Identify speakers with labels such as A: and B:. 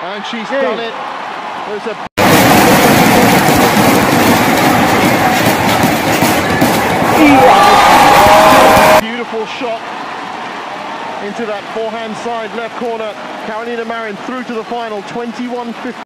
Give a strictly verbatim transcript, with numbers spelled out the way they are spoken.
A: And she's done it. There's a beautiful shot into that forehand side left corner. Carolina Marin through to the final, twenty-one fifty.